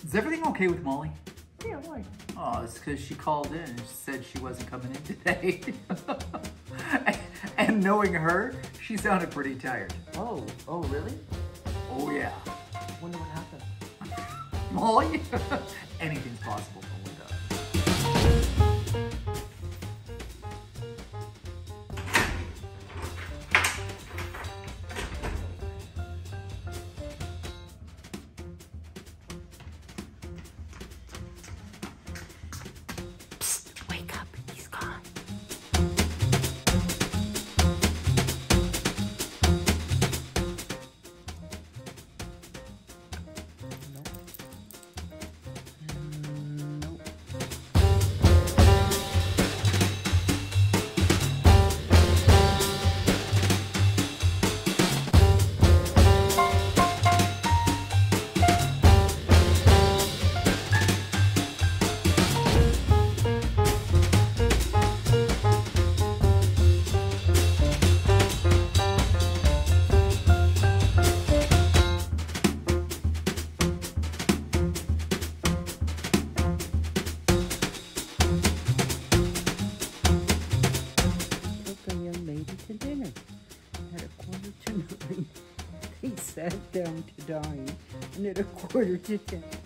Is everything okay with Molly? Yeah, why? Oh, it's because she called in and said she wasn't coming in today. And knowing her, she sounded pretty tired. Oh, really? Oh, yeah. Wonder what happened. Molly? Anything's possible with her. Psst, wake up, he's gone. To dinner at 8:45. He sat down to dine, and at 9:45